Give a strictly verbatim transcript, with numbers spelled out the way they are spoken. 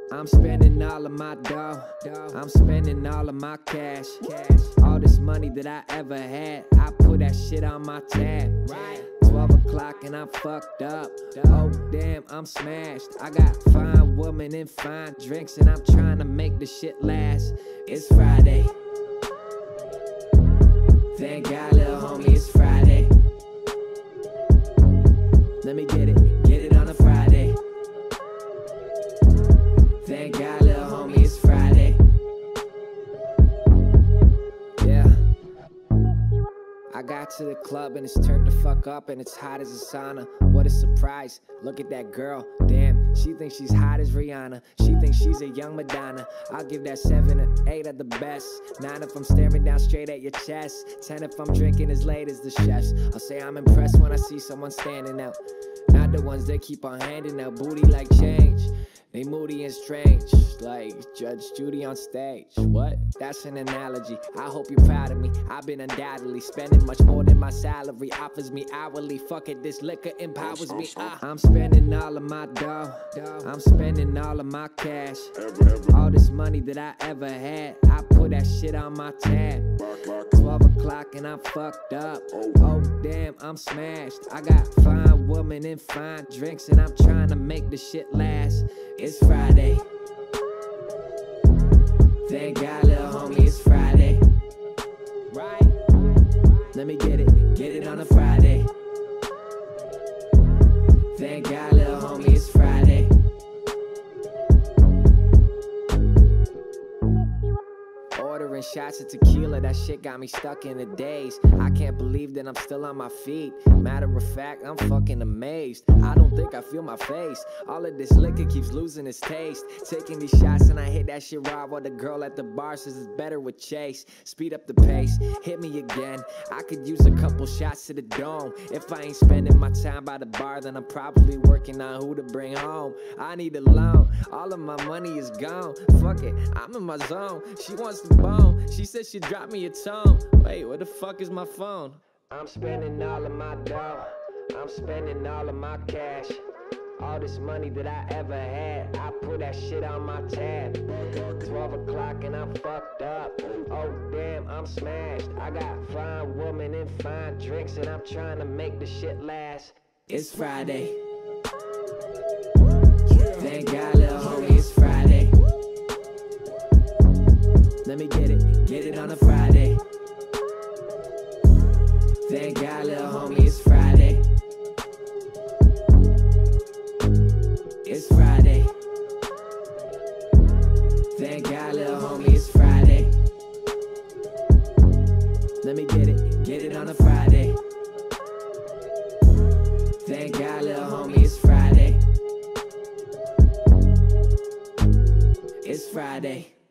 I'm spending all of my dough. I'm spending all of my cash. All this money that I ever had, I put that shit on my tab. twelve o'clock and I'm fucked up. Oh damn, I'm smashed. I got fine women and fine drinks, and I'm trying to make the shit last. It's Friday. Thank God, little homie, it's Friday. Let me get it, get it on a Friday. Thank God, little homie, it's Friday. Yeah. I got to the club and it's turned the fuck up and it's hot as a sauna. What a surprise, look at that girl, damn, she thinks she's hot as Rihanna. She thinks she's a young Madonna. I'll give that seven or eight at the best. Nine if I'm staring down straight at your chest. Ten if I'm drinking as late as the chefs. I'll say I'm impressed when I see someone standing out, not the ones that keep on handing out booty like change. They moody and strange, like Judge Judy on stage. What? That's an analogy. I hope you're proud of me. I've been undoubtedly spending much more than my salary offers me hourly. Fuck it, this liquor empowers me. Uh, I'm spending all of my dough. I'm spending all of my cash. All this money that I ever had, I put that shit on my tab. twelve o'clock and I'm fucked up. Oh damn, I'm smashed. I got fine women and fine drinks, and I'm trying to make the shit last. It's Friday. Thank God, little homie, it's Friday. Right? Let me get it, get it on a Friday. Thank God, little homie, it's Friday. Ordering shots of tequila, that shit got me stuck in a daze. I can't believe that I'm still on my feet. Matter of fact, I'm fucking amazed. I don't think I feel my face. All of this liquor keeps losing its taste. Taking these shots and I hit that shit raw, while the girl at the bar says it's better with Chase. Speed up the pace, hit me again. I could use a couple shots to the dome. If I ain't spending my time by the bar, then I'm probably working on who to bring home. I need a loan, all of my money is gone. Fuck it, I'm in my zone. She wants the bone, she said she'd drop me a tone. Wait, where the fuck is my phone? I'm spending all of my dough. I'm spending all of my cash. All this money that I ever had, I put that shit on my tab. twelve o'clock and I'm fucked up. Oh damn, I'm smashed. I got fine women and fine drinks, and I'm trying to make the shit last. It's Friday. Thank God, little homie, it's Friday. Let me get it, get it on a Friday. Thank God, little homie, it's Friday. It's Friday. Thank God, little homie, it's Friday. Let me get it, get it on a Friday. Thank God, little homie, it's Friday. It's Friday.